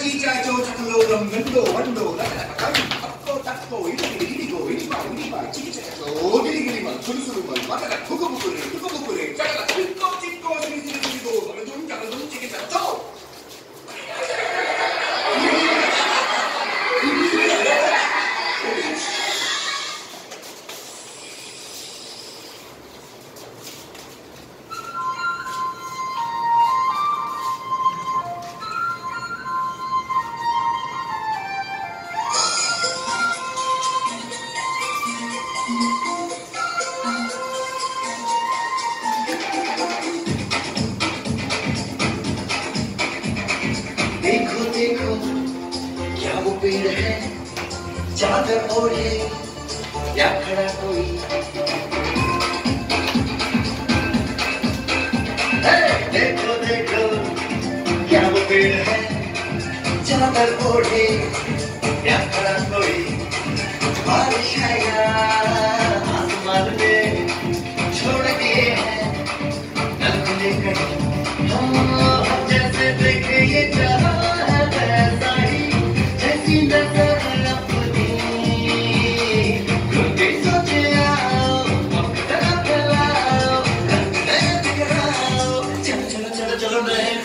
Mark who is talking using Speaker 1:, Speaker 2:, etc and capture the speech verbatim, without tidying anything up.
Speaker 1: Chicha, Joe, Chacalo, Mendo, Wando, Nakakakami, Apko, Takko, Inigo, Inigo, Iniba, Iniba, Chicha, Chacalo, Giri, Giri, Man, Sulu, Sulu, Man, Makaka, Kuku, Kukure, Kuku, Kukure, Chacala, Chico, Chico, Chico, Chico, Chico, Maladun, Chacalun, Chicken, Chacalo.
Speaker 2: देखो देखो क्या वो पेड़ है चादर ओढ़े या खड़ा कोई देखो देखो क्या वो पेड़ है चादर ओढ़े या खड़ा कोई बारिश आया आसमान में छोड़ दिए हैं नल खुले कहीं हम जैसे देखे ये जहां चलो चलो